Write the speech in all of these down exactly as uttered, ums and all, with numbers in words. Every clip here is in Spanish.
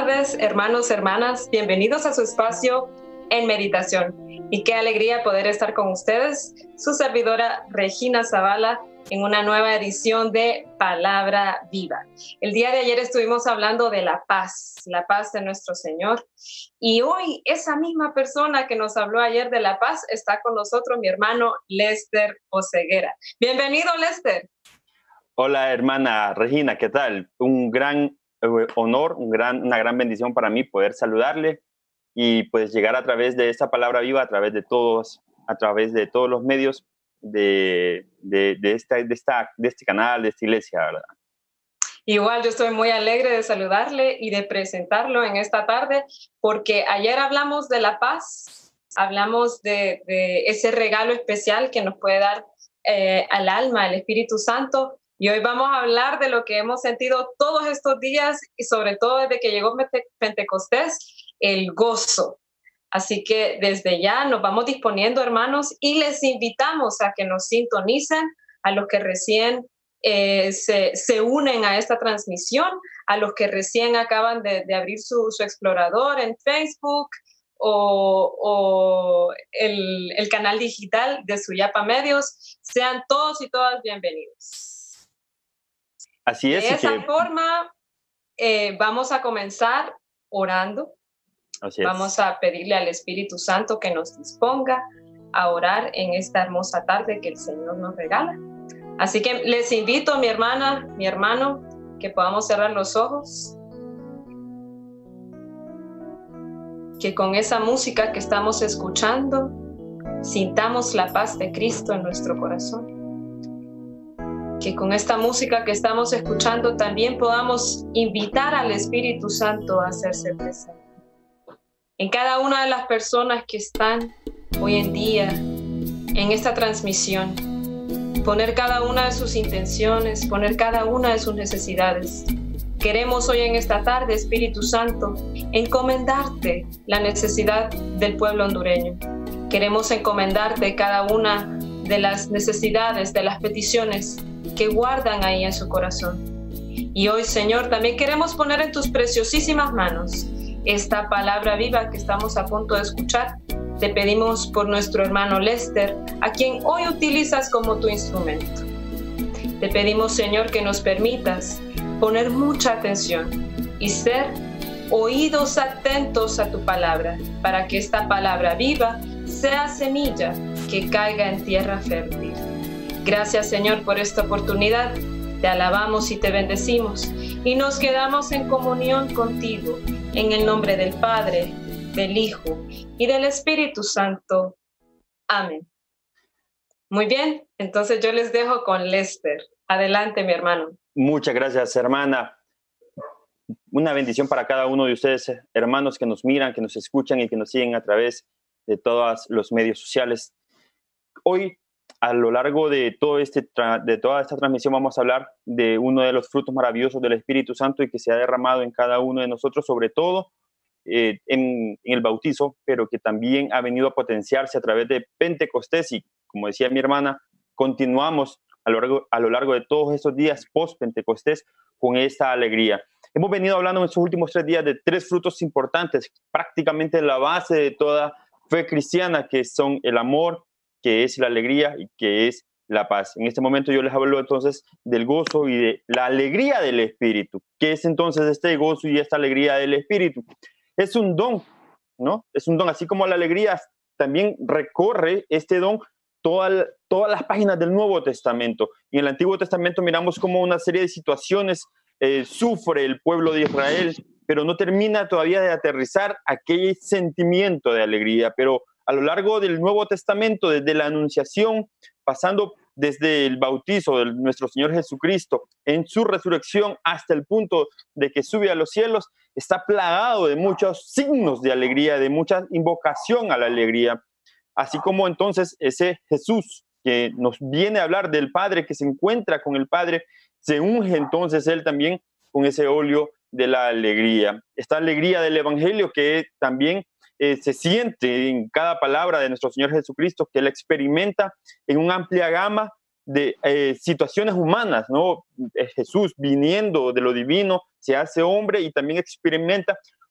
tardes, hermanos, hermanas. Bienvenidos a su espacio en meditación. Y qué alegría poder estar con ustedes, su servidora Regina Zavala, en una nueva edición de Palabra Viva. El día de ayer estuvimos hablando de la paz, la paz de nuestro Señor. Y hoy esa misma persona que nos habló ayer de la paz está con nosotros, mi hermano Lester Oseguera. Bienvenido, Lester. Hola, hermana Regina, ¿qué tal? Un gran eh, honor, un gran, una gran bendición para mí poder saludarle y pues llegar a través de esta palabra viva, a través de todos, a través de todos los medios de, de, de, esta, de, esta, de este canal, de esta iglesia, ¿verdad? Igual yo estoy muy alegre de saludarle y de presentarlo en esta tarde, porque ayer hablamos de la paz, hablamos de, de ese regalo especial que nos puede dar eh, al alma, el Espíritu Santo. Y hoy vamos a hablar de lo que hemos sentido todos estos días y sobre todo desde que llegó Pentecostés, el gozo. Así que desde ya nos vamos disponiendo, hermanos, y les invitamos a que nos sintonicen, a los que recién eh, se, se unen a esta transmisión, a los que recién acaban de, de abrir su, su explorador en Facebook o, o el, el canal digital de Suyapa Medios. Sean todos y todas bienvenidos. Así es. De esa que... forma, eh, vamos a comenzar orando. Así es. Vamos a pedirle al Espíritu Santo que nos disponga a orar en esta hermosa tarde que el Señor nos regala. Así que les invito, mi hermana, mi hermano, que podamos cerrar los ojos. Que con esa música que estamos escuchando, sintamos la paz de Cristo en nuestro corazón. Que con esta música que estamos escuchando también podamos invitar al Espíritu Santo a hacerse presente en cada una de las personas que están hoy en día en esta transmisión. Poner cada una de sus intenciones, poner cada una de sus necesidades. Queremos hoy en esta tarde, Espíritu Santo, encomendarte la necesidad del pueblo hondureño. Queremos encomendarte cada una de las necesidades, de las peticiones que guardan ahí en su corazón. Y hoy, Señor, también queremos poner en tus preciosísimas manos esta palabra viva que estamos a punto de escuchar. Te pedimos por nuestro hermano Lester, a quien hoy utilizas como tu instrumento. Te pedimos, Señor, que nos permitas poner mucha atención y ser oídos atentos a tu palabra, para que esta palabra viva sea semilla que caiga en tierra fértil. Gracias, Señor, por esta oportunidad. Te alabamos y te bendecimos y nos quedamos en comunión contigo, en el nombre del Padre, del Hijo y del Espíritu Santo. Amén. Muy bien, entonces yo les dejo con Lester. Adelante, mi hermano. Muchas gracias, hermana. Una bendición para cada uno de ustedes, hermanos que nos miran, que nos escuchan y que nos siguen a través de todos los medios sociales. Hoy, a lo largo de, todo este, de toda esta transmisión, vamos a hablar de uno de los frutos maravillosos del Espíritu Santo y que se ha derramado en cada uno de nosotros, sobre todo eh, en, en el bautizo, pero que también ha venido a potenciarse a través de Pentecostés. Y como decía mi hermana, continuamos a lo largo, a lo largo de todos estos días post-Pentecostés con esta alegría. Hemos venido hablando en estos últimos tres días de tres frutos importantes, prácticamente la base de toda fe cristiana, que son el amor, que es la alegría y que es la paz. En este momento yo les hablo entonces del gozo y de la alegría del Espíritu. ¿Qué es entonces este gozo y esta alegría del Espíritu? Es un don, ¿no? Es un don, así como la alegría también recorre este don toda, todas las páginas del Nuevo Testamento. En el Antiguo Testamento miramos cómo una serie de situaciones eh, sufre el pueblo de Israel, pero no termina todavía de aterrizar aquel sentimiento de alegría. Pero a lo largo del Nuevo Testamento, desde la Anunciación, pasando desde el bautizo de nuestro Señor Jesucristo en su resurrección hasta el punto de que sube a los cielos, está plagado de muchos signos de alegría, de mucha invocación a la alegría. Así como entonces ese Jesús que nos viene a hablar del Padre, que se encuentra con el Padre, se unge entonces él también con ese óleo de la alegría. Esta alegría del Evangelio que también eh, se siente en cada palabra de nuestro Señor Jesucristo, que él experimenta en una amplia gama de eh, situaciones humanas, ¿no? Jesús, viniendo de lo divino, se hace hombre y también experimenta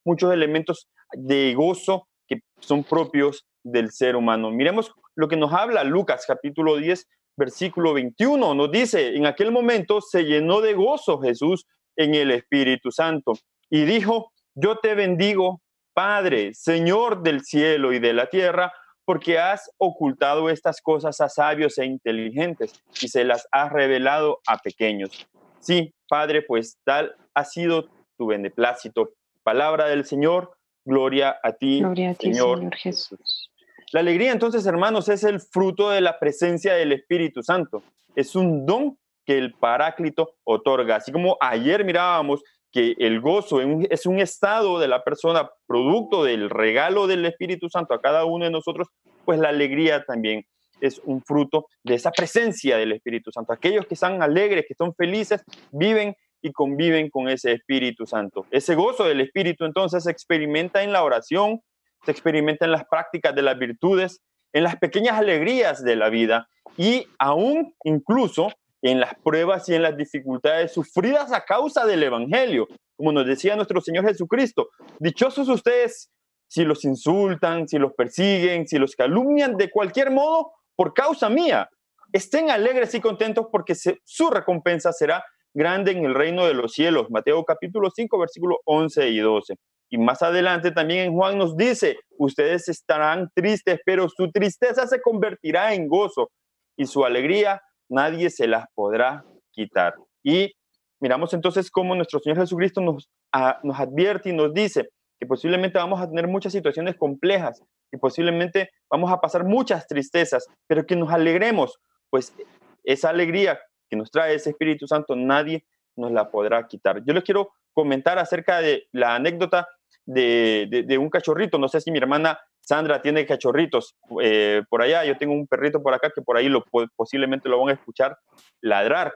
muchos elementos de gozo que son propios del ser humano. Miremos lo que nos habla Lucas capítulo diez, versículo veintiuno. Nos dice, en aquel momento se llenó de gozo Jesús en el Espíritu Santo y dijo, yo te bendigo, Padre, Señor del cielo y de la tierra, porque has ocultado estas cosas a sabios e inteligentes y se las has revelado a pequeños. Sí, Padre, pues tal ha sido tu beneplácito. Palabra del Señor, gloria a ti, Gloria a ti, Señor, Señor Jesús. La alegría, entonces, hermanos, es el fruto de la presencia del Espíritu Santo. Es un don que el Paráclito otorga. Así como ayer mirábamos que el gozo es un estado de la persona, producto del regalo del Espíritu Santo a cada uno de nosotros, pues la alegría también es un fruto de esa presencia del Espíritu Santo. Aquellos que están alegres, que están felices, viven y conviven con ese Espíritu Santo. Ese gozo del Espíritu entonces se experimenta en la oración, se experimenta en las prácticas de las virtudes, en las pequeñas alegrías de la vida y aún incluso en las pruebas y en las dificultades sufridas a causa del Evangelio. Como nos decía nuestro Señor Jesucristo, dichosos ustedes si los insultan, si los persiguen, si los calumnian de cualquier modo por causa mía. Estén alegres y contentos porque se, su recompensa será grande en el reino de los cielos. Mateo capítulo cinco, versículos once y doce. Y más adelante también en Juan nos dice, ustedes estarán tristes, pero su tristeza se convertirá en gozo y su alegría nadie se las podrá quitar. Y miramos entonces cómo nuestro Señor Jesucristo nos, a, nos advierte y nos dice que posiblemente vamos a tener muchas situaciones complejas y posiblemente vamos a pasar muchas tristezas, pero que nos alegremos, pues esa alegría que nos trae ese Espíritu Santo nadie nos la podrá quitar. Yo les quiero comentar acerca de la anécdota de, de, de un cachorrito. No sé si mi hermana Sandra tiene cachorritos eh, por allá. Yo tengo un perrito por acá que por ahí lo, posiblemente lo van a escuchar ladrar.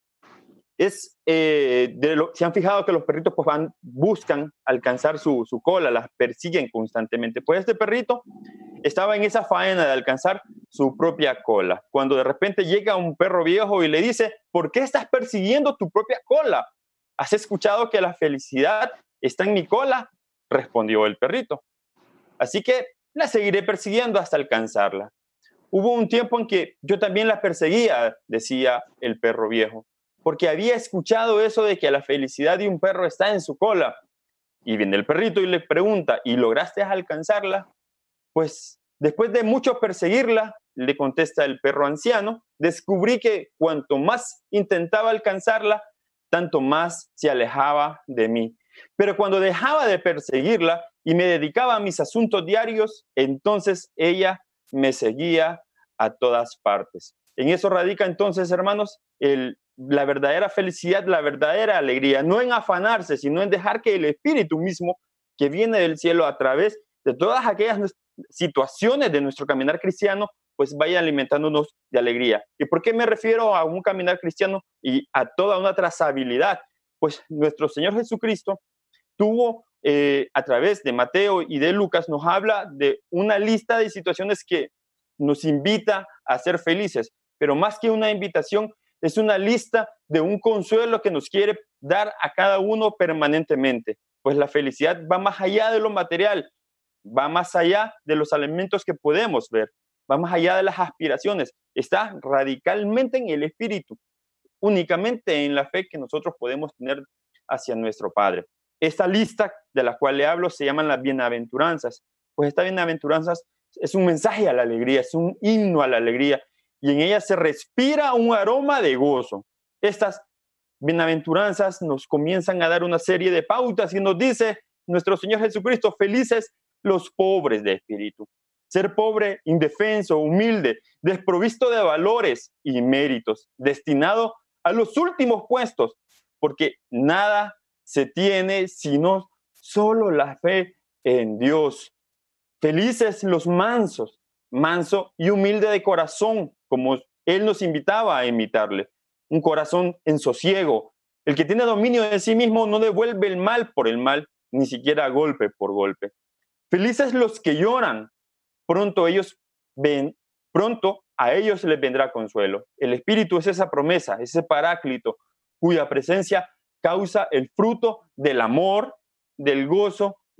Es, eh, de lo, se han fijado que los perritos pues, van, buscan alcanzar su, su cola, las persiguen constantemente. Pues este perrito estaba en esa faena de alcanzar su propia cola, cuando de repente llega un perro viejo y le dice, ¿por qué estás persiguiendo tu propia cola? ¿Has escuchado que la felicidad está en mi cola? Respondió el perrito. Así que la seguiré persiguiendo hasta alcanzarla. Hubo un tiempo en que yo también la perseguía, decía el perro viejo, porque había escuchado eso de que la felicidad de un perro está en su cola. Y viene el perrito y le pregunta, ¿y lograste alcanzarla? Pues después de mucho perseguirla, le contesta el perro anciano, descubrí que cuanto más intentaba alcanzarla, tanto más se alejaba de mí. Pero cuando dejaba de perseguirla y me dedicaba a mis asuntos diarios, entonces ella me seguía a todas partes. En eso radica entonces, hermanos, el, la verdadera felicidad, la verdadera alegría, no en afanarse, sino en dejar que el Espíritu mismo que viene del cielo a través de todas aquellas situaciones de nuestro caminar cristiano, pues vaya alimentándonos de alegría. ¿Y por qué me refiero a un caminar cristiano y a toda una trazabilidad? Pues nuestro Señor Jesucristo tuvo, eh, a través de Mateo y de Lucas, nos habla de una lista de situaciones que nos invita a ser felices, pero más que una invitación, es una lista de un consuelo que nos quiere dar a cada uno permanentemente. Pues la felicidad va más allá de lo material, va más allá de los elementos que podemos ver, va más allá de las aspiraciones, está radicalmente en el espíritu, únicamente en la fe que nosotros podemos tener hacia nuestro Padre. Esta lista de la cual le hablo se llaman las bienaventuranzas, pues estas bienaventuranzas es un mensaje a la alegría, es un himno a la alegría, y en ella se respira un aroma de gozo. Estas bienaventuranzas nos comienzan a dar una serie de pautas y nos dice nuestro Señor Jesucristo, felices los pobres de espíritu. Ser pobre, indefenso, humilde, desprovisto de valores y méritos, destinado a los últimos puestos, porque nada se tiene sino solo la fe en Dios. Felices los mansos, manso y humilde de corazón, como Él nos invitaba a imitarle. Un corazón en sosiego. El que tiene dominio de sí mismo no devuelve el mal por el mal, ni siquiera golpe por golpe. Felices los que lloran, pronto ellos ven, pronto a ellos les vendrá consuelo. El Espíritu es esa promesa, ese paráclito, cuya presencia causa el fruto del amor, del gozo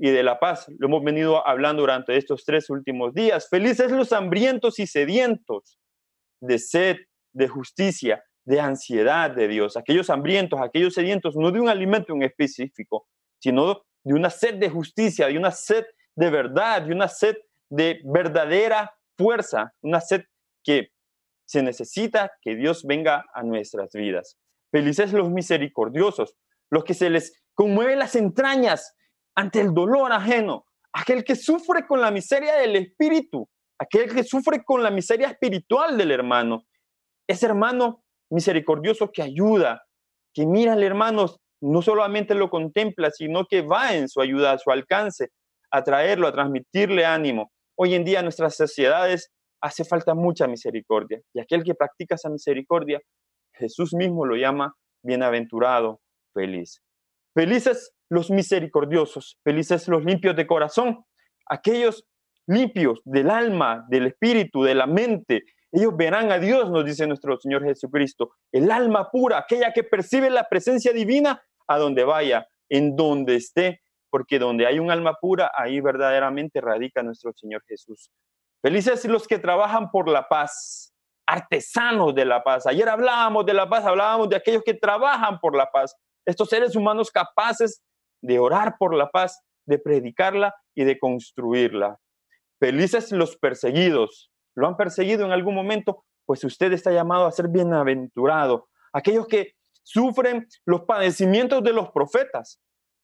y de la paz. Lo hemos venido hablando durante estos tres últimos días. Felices los hambrientos y sedientos de sed, de justicia, de ansiedad de Dios. Aquellos hambrientos, aquellos sedientos, no de un alimento en específico, sino de una sed de justicia, de una sed de verdad, de una sed de verdadera fuerza, una sed que se necesita que Dios venga a nuestras vidas. Felices los misericordiosos, los que se les conmueven las entrañas ante el dolor ajeno, aquel que sufre con la miseria del espíritu, aquel que sufre con la miseria espiritual del hermano, ese hermano misericordioso que ayuda, que mira al hermano, no solamente lo contempla, sino que va en su ayuda, a su alcance, a traerlo, a transmitirle ánimo. Hoy en día en nuestras sociedades hace falta mucha misericordia, y aquel que practica esa misericordia, Jesús mismo lo llama bienaventurado, feliz. Felices los misericordiosos, felices los limpios de corazón, aquellos limpios del alma, del espíritu, de la mente. Ellos verán a Dios, nos dice nuestro Señor Jesucristo. El alma pura, aquella que percibe la presencia divina a donde vaya, en donde esté, porque donde hay un alma pura, ahí verdaderamente radica nuestro Señor Jesús. Felices los que trabajan por la paz, artesanos de la paz. Ayer hablábamos de la paz, hablábamos de aquellos que trabajan por la paz. Estos seres humanos capaces de orar por la paz, de predicarla y de construirla. Felices los perseguidos. ¿Lo han perseguido en algún momento? Pues usted está llamado a ser bienaventurado. Aquellos que sufren los padecimientos de los profetas.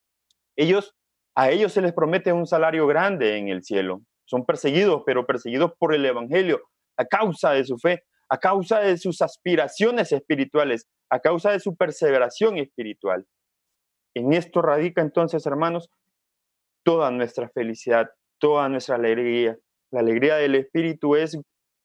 Ellos, a ellos se les promete un salario grande en el cielo. Son perseguidos, pero perseguidos por el evangelio, a causa de su fe, a causa de sus aspiraciones espirituales, a causa de su perseveración espiritual. En esto radica entonces, hermanos, toda nuestra felicidad, toda nuestra alegría. La alegría del espíritu es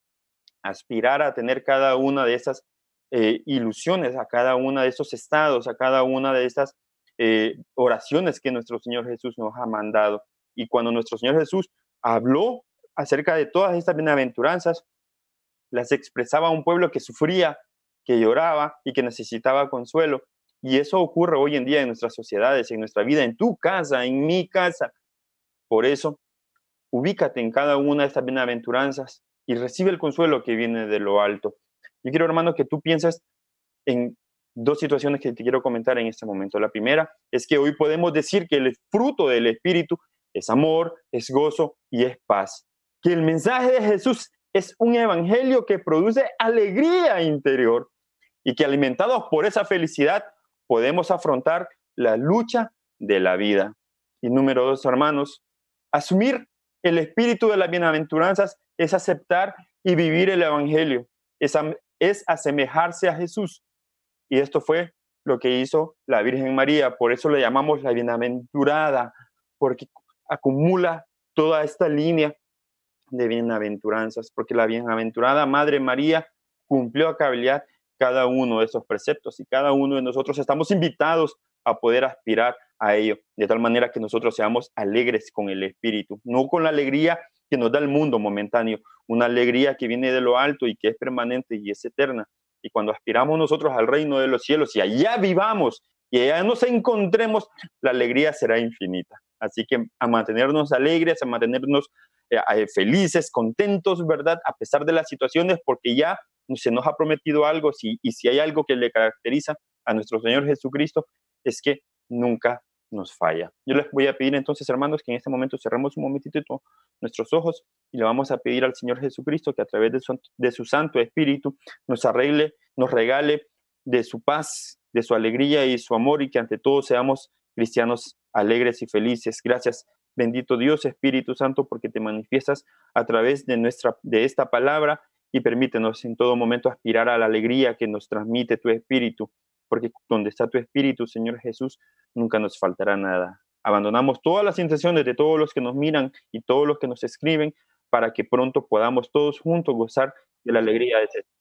aspirar a tener cada una de esas eh, ilusiones, a cada uno de esos estados, a cada una de estas eh, oraciones que nuestro Señor Jesús nos ha mandado. Y cuando nuestro Señor Jesús habló acerca de todas estas bienaventuranzas, las expresaba a un pueblo que sufría, que lloraba y que necesitaba consuelo. Y eso ocurre hoy en día en nuestras sociedades, en nuestra vida, en tu casa, en mi casa. Por eso, ubícate en cada una de estas bienaventuranzas y recibe el consuelo que viene de lo alto. Yo quiero, hermano, que tú pienses en dos situaciones que te quiero comentar en este momento. La primera es que hoy podemos decir que el fruto del Espíritu es amor, es gozo y es paz. Que el mensaje de Jesús es un evangelio que produce alegría interior y que alimentados por esa felicidad podemos afrontar la lucha de la vida. Y número dos, hermanos, asumir el espíritu de las bienaventuranzas es aceptar y vivir el evangelio, es, es asemejarse a Jesús. Y esto fue lo que hizo la Virgen María, por eso le llamamos la bienaventurada, porque acumula toda esta línea de bienaventuranzas, porque la bienaventurada Madre María cumplió a cabalidad cada uno de esos preceptos y cada uno de nosotros estamos invitados a poder aspirar a ello, de tal manera que nosotros seamos alegres con el Espíritu, no con la alegría que nos da el mundo momentáneo, una alegría que viene de lo alto y que es permanente y es eterna. Y cuando aspiramos nosotros al reino de los cielos y allá vivamos y allá nos encontremos, la alegría será infinita. Así que a mantenernos alegres, a mantenernos eh, felices, contentos, ¿verdad? A pesar de las situaciones, porque ya se nos ha prometido algo, si, y si hay algo que le caracteriza a nuestro Señor Jesucristo, es que nunca nos falla. Yo les voy a pedir entonces, hermanos, que en este momento cerremos un momentito nuestros ojos y le vamos a pedir al Señor Jesucristo que a través de su, de su Santo Espíritu nos arregle, nos regale de su paz, de su alegría y su amor, y que ante todo seamos cristianos alegres y felices. Gracias, bendito Dios, Espíritu Santo, porque te manifiestas a través de, nuestra, de esta palabra, y permítenos en todo momento aspirar a la alegría que nos transmite tu Espíritu, porque donde está tu Espíritu, Señor Jesús, nunca nos faltará nada. Abandonamos todas las intenciones de todos los que nos miran y todos los que nos escriben, para que pronto podamos todos juntos gozar de la alegría de ese.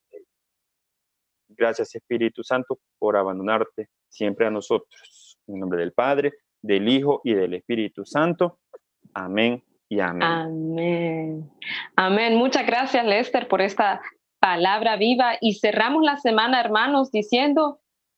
Gracias, Espíritu Santo, por abandonarte siempre a nosotros. En nombre del Padre, del Hijo y del Espíritu Santo. Amén y amén. Amén. Amén. Muchas gracias, Lester, por esta palabra viva. Y cerramos la semana, hermanos, diciendo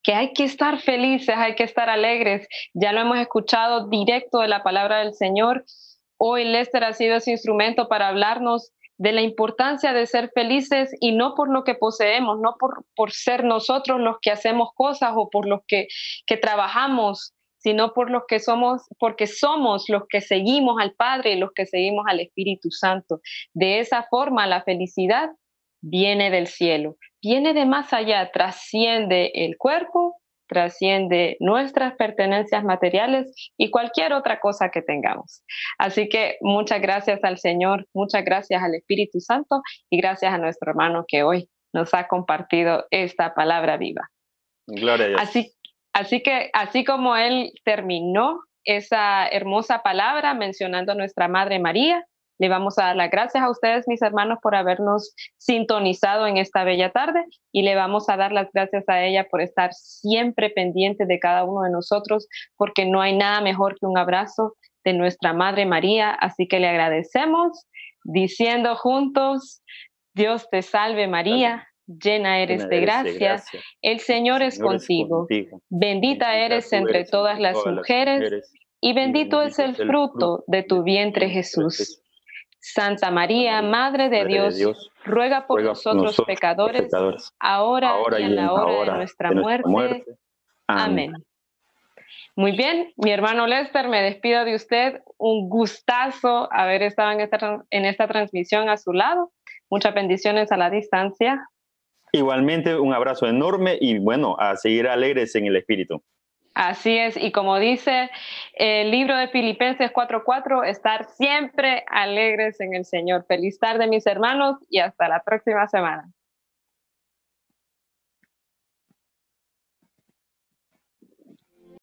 que hay que estar felices, hay que estar alegres. Ya lo hemos escuchado directo de la palabra del Señor. Hoy Lester ha sido ese instrumento para hablarnos de la importancia de ser felices y no por lo que poseemos, no por, por ser nosotros los que hacemos cosas o por los que, que trabajamos, sino por los que somos, porque somos los que seguimos al Padre y los que seguimos al Espíritu Santo. De esa forma, la felicidad viene del cielo, viene de más allá, trasciende el cuerpo, trasciende nuestras pertenencias materiales y cualquier otra cosa que tengamos. Así que muchas gracias al Señor, muchas gracias al Espíritu Santo y gracias a nuestro hermano que hoy nos ha compartido esta palabra viva. Gloria a Dios. Así, así que, así como él terminó esa hermosa palabra mencionando a nuestra Madre María, le vamos a dar las gracias a ustedes, mis hermanos, por habernos sintonizado en esta bella tarde y le vamos a dar las gracias a ella por estar siempre pendiente de cada uno de nosotros, porque no hay nada mejor que un abrazo de nuestra Madre María. Así que le agradecemos diciendo juntos: Dios te salve María, llena eres de gracia, el Señor es contigo, bendita eres entre todas las mujeres y bendito es el fruto de tu vientre, Jesús. Santa María, Madre de Dios, Dios ruega por ruega nosotros, nosotros pecadores, pecadores, ahora, ahora y en la hora, hora de nuestra, de nuestra muerte. muerte. Amén. Amén. Muy bien, mi hermano Lester, me despido de usted. Un gustazo haber estado en esta, en esta transmisión a su lado. Muchas bendiciones a la distancia. Igualmente, un abrazo enorme y bueno, a seguir alegres en el espíritu. Así es, y como dice el libro de Filipenses cuatro cuatro, estar siempre alegres en el Señor. Feliz tarde, mis hermanos, y hasta la próxima semana.